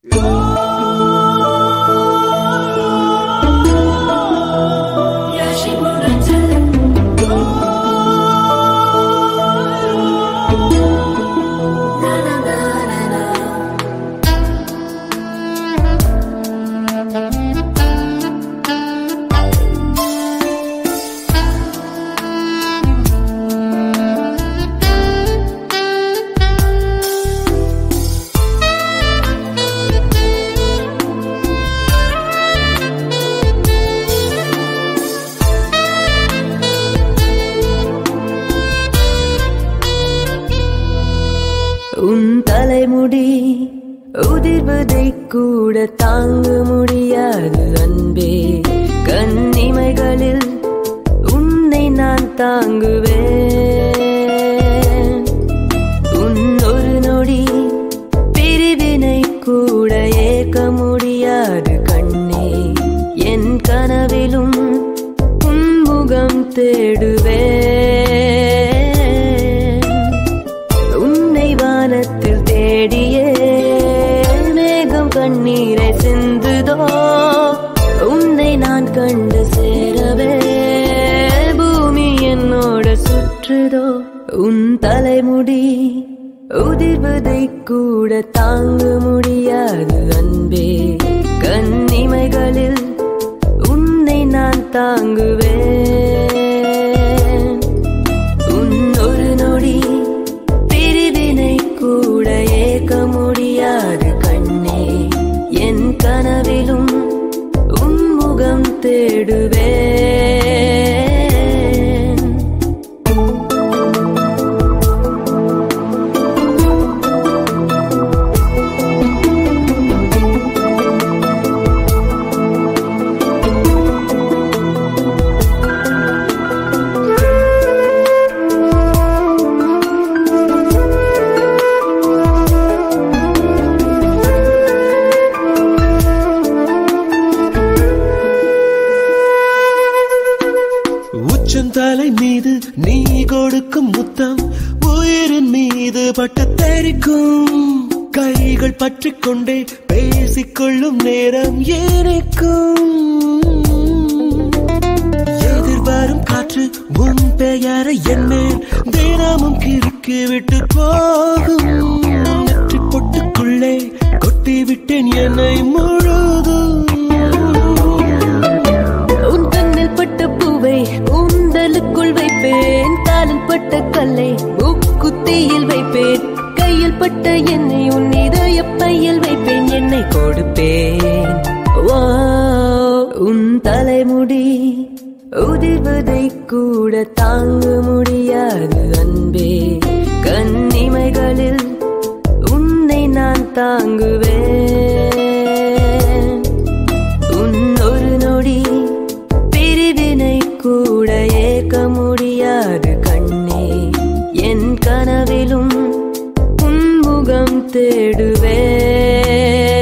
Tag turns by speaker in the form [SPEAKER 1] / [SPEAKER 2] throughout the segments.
[SPEAKER 1] உன் தலைமுடி உதிர்வதை கூட தாங்க முடியாது அன்பே. கண்ணிமைகளில் உன்னை நான் தாங்குவேன். உன் ஒரு நொடி பிரிவினை கூட ஏற்க முடியாது கண்ணே. என் கனவிலும் உன் முகம் தேடுவேன். உன்னை வானத்தில் தேடியே மேகம் கண்ணீரை சிந்துதோ. உன்னை நான் கண்டு சேரவே பூமி என்னோட சுற்றுதோ. உன் தலைமுடி உதிர்வதை கூட தாங்க முடியாது அன்பே. கண்ணிமைகளில் உன்னை நான் தாங்குவேன். உன் ஒரு நொடி பிரிவினை கூட ஏற்க முடியாது கண்ணே. என் கனவிலும் உன் முகம் தேடுவேன்.
[SPEAKER 2] தலை மீது நீ கொடுக்கும் முத்தம் உயிரின் மீது பட்ட தெரிக்கும். கைகள் பற்றிக் கொண்டே பேசிக்கொள்ளும் நேரம் ஏனைக்கும். எதிர்வரும் காற்று உன் பெயரை என் மேல் தினமும் கிறுக்கி விட்டு போகும். நெற்றி பொட்டுக்குள்ளே கொட்டி விட்டேன் என்னை முழுதும்.
[SPEAKER 1] உன் கண்ணில் பட்ட பூவை உந்தலுக்குள் வைப்பேன். காலில் பட்ட கல்லை மூக்குத்தியில் வைப்பேன். கையில் பட்ட எண்ணெய் உன் இதய பையில் வைப்பேன். என்னை கொடுப்பேன். உன் தலைமுடி உதிர்வதை கூட தாங்க முடியாது அன்பே. கண்ணிமைகளில் உன்னை நான் தாங்குவேன். உன் ஒரு நொடி பிரிவினை கூட ஏற்க முடியாது கண்ணே. என் கனவிலும் உன் முகம் தேடுவேன்.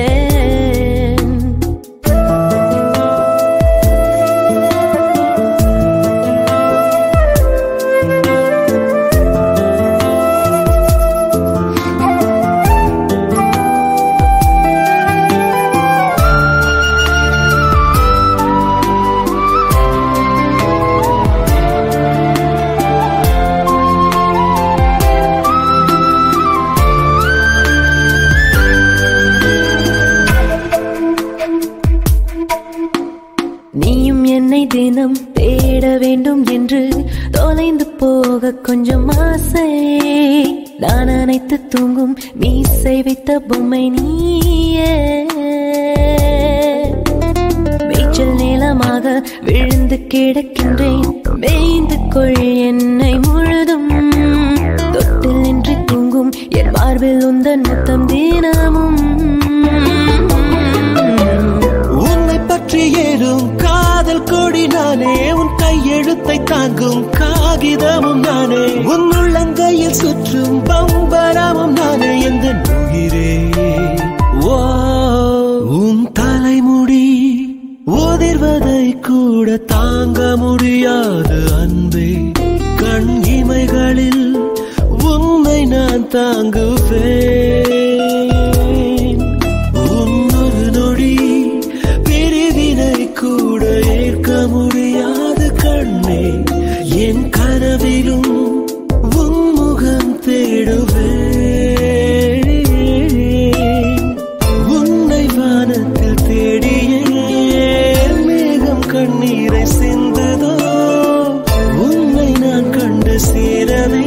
[SPEAKER 1] நீயும் என்னை தினம் தேட வேண்டும் என்று தொலைந்து போக கொஞ்சம் ஆசை. நான் அனைத்து தூங்கும் மீசை வைத்த பொம்மை நீயே. மேய்ச்சல் நிலமாக விழுந்து கிடக்கின்றேன். மேய்ந்து கொள் என்னை முழுதும். தொட்டில் நின்று தூங்கும் என் மார்பில் உந்தன் முத்தம் தினமும்.
[SPEAKER 2] பற்றி ஏறும் காதல் கொடி நானே. உன் கையெழுத்தை தாங்கும் காகிதமும் நானே. உன் உள்ளங்கையில் சுற்றும் பம்பரமும் நானே. எந்த உயிரே உன் தலைமுடி உதிர்வதை கூட தாங்க முடியாது அன்பே. கண் இமைகளில் உன்னை நான் தாங்குவேன். உன் சேரவே